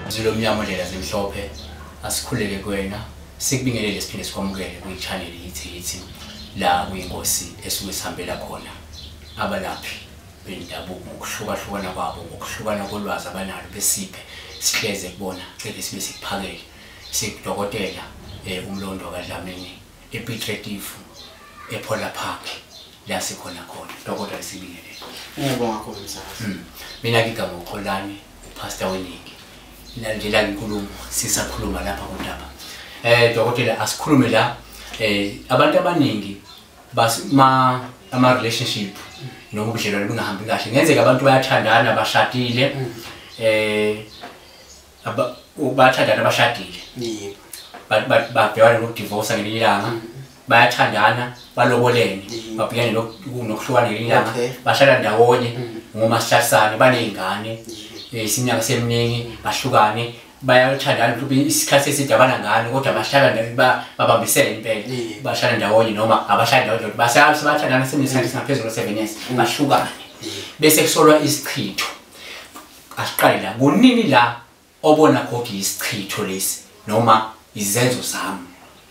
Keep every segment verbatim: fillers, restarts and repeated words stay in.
Zilo mnyama ndlela zimhlophe asikhuleke kuwena sikubingelele siphinde sikwamukele kwi-channel yithi yithi la kuyinkosi esuke sihambela khona abalaphi bendabuko ngokuhlukahlukana kwabo ngokuhlukana kolwazi abanalo besiphe sihleze kubona cele sibe sikuphakele sikudokotela umlondo kaDlamini ePietretif ePolar Park la sikhona khona dokotela sibingelele. Ngiyabonga kakhulu msakazi. Mina ngigama uKholani uPastor Weningi. Nalela inkulumo sisakhuluma lapha kundaba eh dokotela asikhulume la eh abantu abaningi bas ma ama relationship noma ubudlelwano bungahambi kahle ngenzeka abantu bayathandana bashadile eh aba bayathandana bashadile yebo babhekana nokudivorce ngelinye ilanga bayathandana balobolene babhekana nokuhlukana ngelinye ilanga bashada ndawonye ngoma sihlasane banezingane isinyanga seminingi bahlukane bayathandana ukuthi isikhathi esidabana ngane kodwa bahlala babambisene impela bahlala ndawonye noma abashada ndawonye basazi bathandana semisikhathi singaphezulu seven years bahlukane bese kusolwa isichitho asiqale la kunini la obona kodwa isichitho lesi noma izenzo zami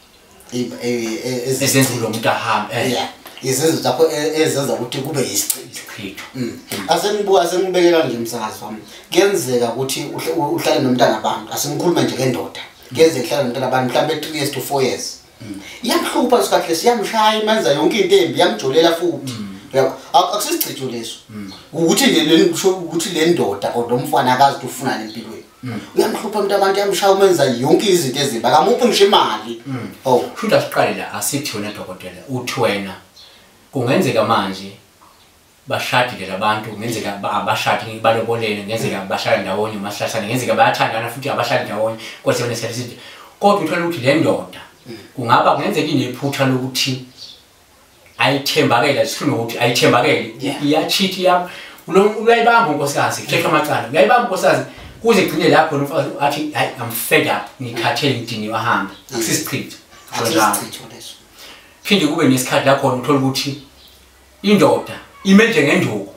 ezenzo lo muntu ahamba eh izenzo zakho ezenza ukuthi kube isichitho. Asenibuka asenibekela nje umsakazi wami kuyenzeka ukuthi uhlale nomntana abantu asengikhuluma nje ngendoda kuyenzeka uhlale nomntana abantu mhlambe three years to four years iyamhlupha isikhathi lesi yamshaya imenza yonke into embi yamjolela futhi akusisichitho leso ukuthi nje kusho ukuthi le ndoda kodwa umfana akazi ukuthi ufuna empilweni uyamhlupha umuntu abantu yamshaya umenza yonke izinto ezimbi akamuphi ngisho imali. Oh futhi asiqale la asithi wena dokotela uthi wena kungenzeka manje bashadile labantu ngenzeka abashadi balobolene ngenzeka bashada ndawonye mahlashana ngenzeka bayathandana futhi abashadi ndawonye kodwa wena sesithi kodwa uthola ukuthi le ndoda kungaba kungenzeka inephutha lokuthi ayithembakela sikhuluma ukuthi ayithembakele iyacheat ya uyayibamba unkosikazi kutheka amacala uyayibamba unkosikazi kuze kugcine lapho umfazi athi I'm fed up ngikhathele ngidini wahamba akusisichitho akusisichitho leso phinde kube nesikhathi la khona uthola ukuthi indoda ime nje ngenduku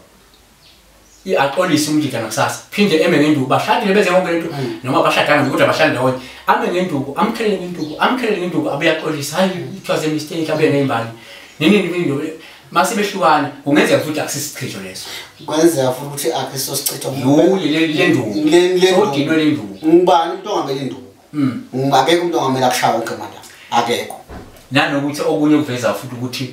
iaqolisa umjika nakusasa phinde eme ngenduku bashadile beze konke lento noma bashadana kodwa bashada ndawonye ame ngenduku amkhelele ngenduku amkhelele ngenduku abuyaqolisa hayi it was a mistake abe neyimbali nini nini mase behlukana kungenzeka futhi akusisichitho leso kwenzeka futhi ukuthi akusiso sichitho uye le nduku sodinwe le nduku ngubani umuntu ongamele induku ngakekho umuntu ongamela kushaya wonke manje akekho nanokuthi okunye kuveza futhi ukuthi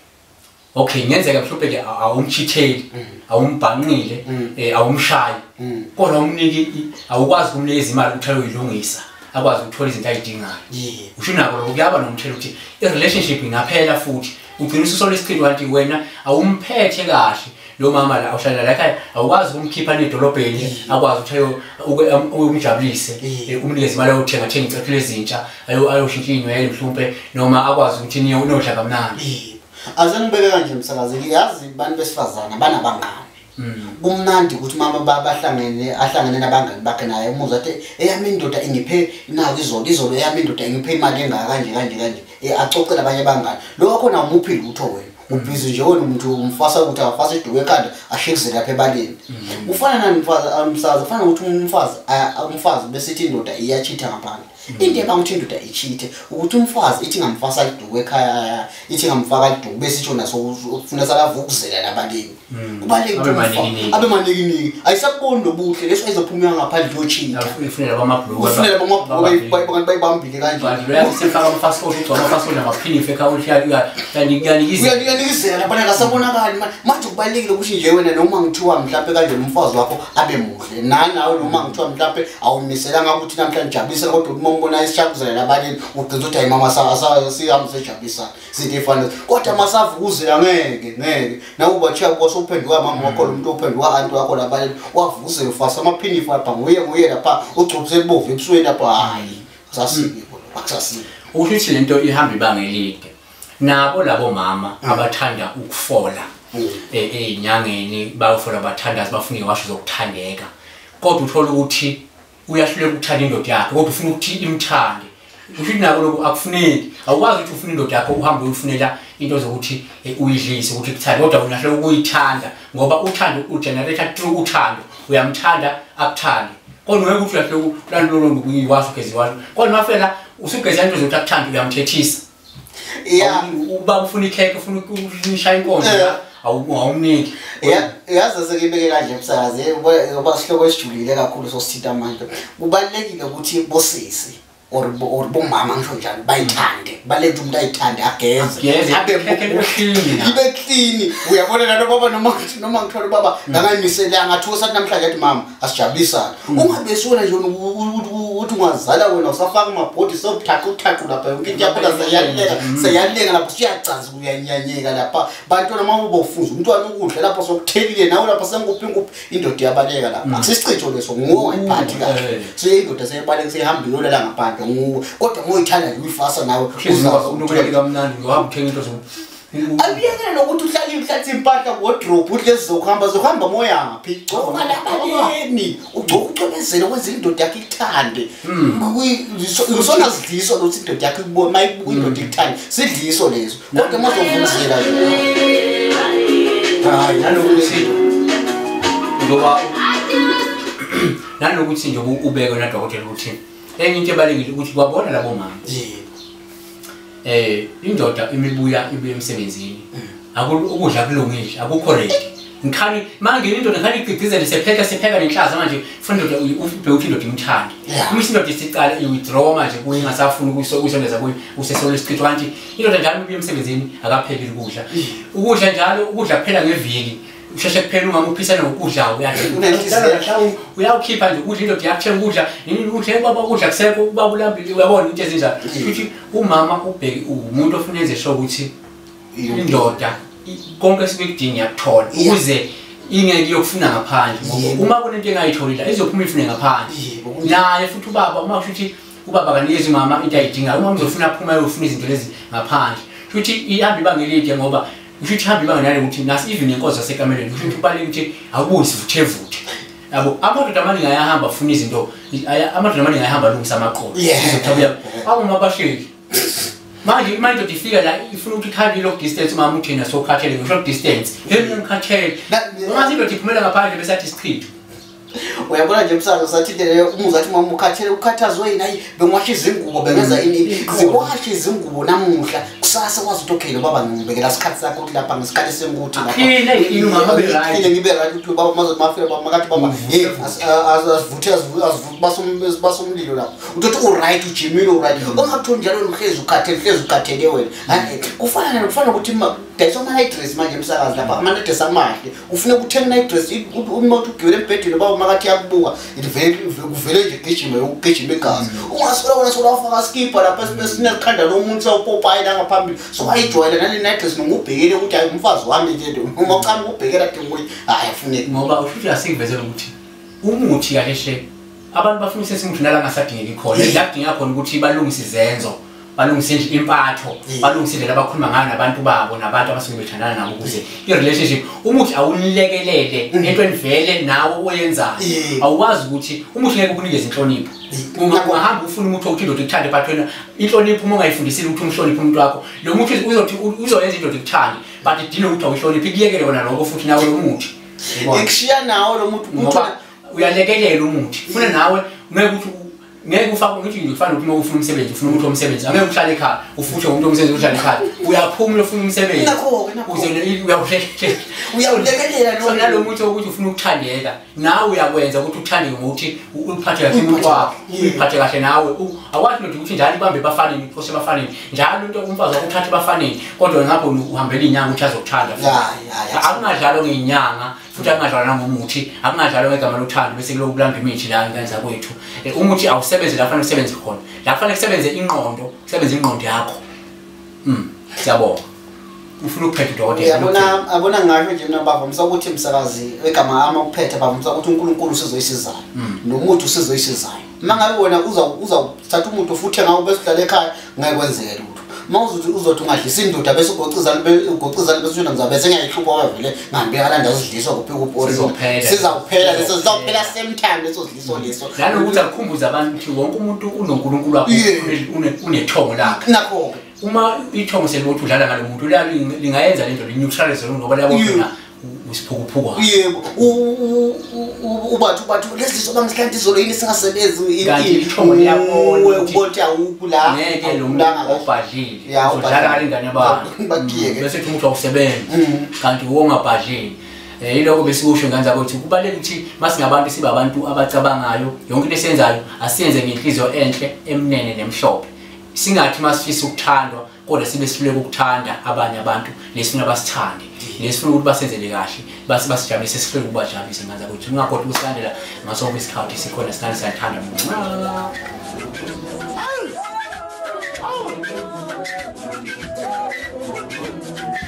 okay ngenzeka mhlawumbe ke awumchitheli awumbhanqile awumshayi kodwa umniki awukwazi kumnikeza imali ukuthi ayoyilungisa akwazi ukuthola izinto ayidingayo usho nako lokho kuyaba nomthelo ukuthi i relationship ingaphela futhi ugcina ususola isichitho kanti wena awumphethe kahle lo mama la awuhlala la ekhaya awukwazi ukumkhipha nedolobheni akwazi ukuthi umjabulise umnikeze imali yokuthenga thenga icathulo ezintsha ayoshintsha inwele mhlawumbe noma akwazi ukuthi niyo unodla kamnandi. Azenibeke kanje msakazi yazi abantu besifazana banabangani kumnandi ukuthi mama bahlangene ahlangene nabangani bakhe naye umuzwa athi eyami indoda ingiphe naki izolo izolo eyami indoda ingiphe imali engaka kanje kanje kanje acoce labanye abangani lokho khona umuphi lutho wena ubhizi nje wena umuntu umfasa ukuthi afase iduke ekhanda ashekise lapha ebaleni ufana nani mfazi amsazi ufana ukuthi umfazi umfazi besithi indoda iyachitha ngaphandle into ebanguthi indoda ichithe ukuthi umfazi ithi ngamfasa iduke ekhaya ithi ngamfaka iduke bese ithi naso ufuna salavukuzela labaleni kubaleke abe manikiniki ayisakubona obuhle leso ayizophuma ngaphandle yochitha ufunela bamabhluku ufunela bamabhluku bayibambile kanje badlula sefaka amfasco ukuthi amafasco namaphinife ekhawuthi yanikizela uyanikizela labana ngasabonakali manje kubalekile ukuthi nje wena noma ngithiwa mhlawumbe kanje umfazi wakho abe muhle nanawe noma ngithiwa mhlawumbe awumiselanga ukuthi namhlanje jabulisa kodwa umbona isishakuzela labaleni ugcina ukuthi hayi mama sa sihambe sejabulisa sithi efana kodwa masavukuzela ngeke ngeke nawe ubachiya kuso uphenduka mama wakho lo muntu uphenduka anti wakho labaleni wavuzela ufasa amaphinifu lapha nguye nguye lapha ugcubuse bovu ebusweni lapha hayi sasike akusasike ukuthi lento ihamba ibanga elide nabo labo mama abathanda ukufola ezinyangeni bayofola bathandaza bafuna iwasho zokuthandeka kodwa uthola ukuthi uyahluleka ukuthanda indoda yakhe kodwa ufuna ukuthi imthande usho nako lokho akufuneki awukwazi ukuthi ufune indoda yakho uhambe uyifunela into zokuthi uyidlise ukuthi kuthanda kodwa unahluleka ukuyithanda ngoba uthando ugenerator through uthando uyamthanda akuthande kodwa ngeke uthi uyahle ulandolo ngikwazi ugeza iwasho kodwa mafela usugeza into zokuthi akuthanda uyamthethisa yeah uba ufuna ikheke ufuna ukushaya inkonzo awumniki yeah yazi sekibeke kanje emsakazi ngoba sihloko esijulile kakhulu sosithinta amandla kubalekile ukuthi bosisi or or bomama ngisho njalo bayithande balekho umuntu ayithande ageze abe clean ibe clean uyabona lento baba noma noma ngithola baba ngangayimiselanga athuka sathi namhlanje athi mama asijabulisa ungabe sona nje ukuthi ungazala wena usafaka amabhodi sokuthaqha uthaqha lapha yonke into yakho sayaleka sayalenga lapho siyacanza uyanyanyeka lapha bantwana mawuba ufunza umntwana ukudla lapho sokuthelile nawe lapha senguphi nguphi indoda yabaleka lapha akusisichitho leso nguwe iphathi kahle so indoda seyibaleka sehamba iyolela ngaphandle nguwe kodwa ngoyithanda nje uyifasa nawe unokuleka kamnandi ngohamba uthenga into zo abiyekela nokuthi uhlala imhlathi impahla wardrobe uthi lezi zokuhamba zohamba moya phi gcoka labaleni ugcoka ucobezela kwenza indoda yakhe ikuthande usona sidliso lokuthi indoda yakhe ikubona mayibuka indoda ikuthande sidliso lezo kodwa mazovumzela hayi nalokuthi ngoba nalokuthi nje ubeke na dokotela ukuthi enye into ebalekile ukuthi kwabona labo mama eh indoda imibuya ibe emsebenzini ukudla kulungile akukho ready ngikhani manje indoda ngikhani igcizele sepheka sepheka nenhlaza manje ufuna indoda ubheke ukuthi indoda imthanda uma indoda isiqala i-withdraw manje kuyi ngasafuna ukuyisondeza kuyi usesole isichitho kanti indoda njalo ibuya emsebenzini akapheki ukudla ukudla njalo ukudla kuphela ngeviki usheshe kuphela uma uphisana ngokudla uyathi uyawukhipha nje ukudla indoda yakuthenga ukudla yini ukudla baba ukudla kuseko ubaba ulambile uyabona into ezinjalo futhi umama ubheki umuntu ofuna enze sho ukuthi indoda konke sikudinga yakuthola ukuze ingeke yokufuna ngaphandle ngoba uma kunento engayitholile izophuma ifune ngaphandle naye futhi ubaba uma kushuthi ubaba kanikeza umama into ayidingayo uma uzofuna aphuma ayofuna izinto lezi ngaphandle futhi ihamba ibangelide ngoba ushithi hamba ibanga nale ukuthi nasi even inkonzo yasekameleni ushithi ubaleke ukuthi awubuyi sivuthe vuthe yabo amadoda amani ngayahamba afuna izinto amadoda amani ngayahamba lungisa amaqolo izothabuya awuma basheli manje manje difika la ifuna ukuthi khali lo distance mama uthena so khathele ngisho distance yena ngikhathele uma zinto diphumela ngaphandle bese athi sichitho uyabona nje msakazi sathi le umuza athi mama ukhathele ukhathazwe yini ayi bengwasha izingubo bengenza ini zikwasha izingubo namuhla kusasa kwazi ukuthi okay lo baba ngibekela isikhathi sakho ukuthi lapha ngesikhathi senguthi lapha khina yini mama be right khina ngibe right ukuthi baba mazothi mafika baba makathi baba hey asivuthe asivuthe basum basumlilo lapha uthi u right ujimile u right ongathoni njalo uhlezi ukhathele uhlezi ukhathele wena kufana kufana ukuthi dayisa ama night dress manje msakazi lapha ama night dress amahle ufuna ukuthenga night dress uma uthi ugibele embhedeni baba makathi yakubuka ivele kuvele nje gijima ukugijima igazi ungasola wona sola ufaka skipper lapha esine khanda lo muntu sawupopayi la ngaphambili so ayijwayele nale night dress ngubhekele ukuthi hayi umfazi wami nje uma uqala ukubhekela dingwe hayi afuneki ngoba ushuthi asingivezela ukuthi umuthi kahle abantu bafuna sesimuthi nala ngasadingeki khona yakudinga khona ukuthi balungise izenzo balungise impatho balungise indlela abakhuluma ngayo nabantu babo nabantu abasuke bethandana nabo ukuze i-relationship umuthi awunilekelele entweni vele nawe oyenzayo awuwazi ukuthi umuthi ngeke ukunikeze inhlonipho ungahamba ufuna umuthi ukuthi indoda ikuthande but wena inhlonipho uma ungayifundisile ukuthi umhloniphe umuntu wakho lo muthi uzothi uzoyenza indoda ikuthande but idine ukuthi awuhloniphe kuyekele wona lokho futhi nawe lo muthi ekushiya nawe lo muthi ngoba uyalekelela umuthi ufuna nawe ngeke ukuthi ngeke ufake ngithi ngifana ukuthi uma ufuna umsebenzi ufuna ukuthi umsebenzi angeke uhlale ekhaya ufuthe umuntu omsebenzi uhlale ekhaya uyaphumula ufuna umsebenzi nakho nakho uze uyawuhlekela uyawulekelela noma nalo muthi ukuthi ufuna ukuthandeka nawe uyakwenza ukuthi uthandeke ngokuthi uphathe kahle umuntu wakho uphathe kahle nawe akwazi ukuthi njalo ibambe bafanele iphose bafanele njalo into umfazi wakho uthathe bafanele kodwa ngapho uhambela inyanga ukuthi azokuthanda akungadlalo ngeinyanga futhi akungadlala nangomuthi akungadlala ngegama lothando bese kulo kulamba imithi la ngenza kwethu umuthi awusebenze la kufanele usebenze khona la kufanele kusebenze ingqondo kusebenze ingqondo yakho mm siyabonga ufuna ukuphetha udokotela yabona abona ngasho nje mina bavamisa ukuthi umsakazi egama ama ukuphetha bavamisa ukuthi uNkulunkulu usizoyisizayo nomuthi usizoyisizayo mangabe wena uza uzathatha umuntu futhi ngawo bese uhlala ekhaya ngeke kwenzeke lutho mawuzothi uzothi ungadlisa indoda bese ugocizana ugocizana bese wena ngizabe sengiyayihlupha wavele ngihambe kalanda uzidliswa kuphi kupori sizawuphela leso sizawuphela same time leso zidliso leso nalokuthi akukhumbuza abantu ukuthi wonke umuntu unoNkulunkulu wakhe unethongo lakhe nakho uma ithongo selibothi udlala ngalomuntu lingayenza lento lineutralize ngoba labo khona usiphukuphuka yebo ubathi ubathi lezi zoba mhlambe izolo yini singasebenzi kanti ithongo liyabona ukuthi awukho la ngeke lo muntu obhadlile uzodlala ingane yabantu bese uthi umuntu awusebenzi kanti wongabhadlile eh iloko besikusho ngane zakuthi kubaleka ukuthi masingabantu sibe abantu abacabangayo yonke into esenzayo asiyenze ngenhliziyo enhle emnene nemhlophe singathi masifisa ukuthandwa kodwa sibe sifuna ukuthanda abanye abantu lesifuna basithande lesifuna ukuthi basenzele kahle base basijabulise sifuna ukubajabulisa ngane zakuthi ungakhothi ukusilandela ngasonke isikhathi sikhona sinani siyathanda mina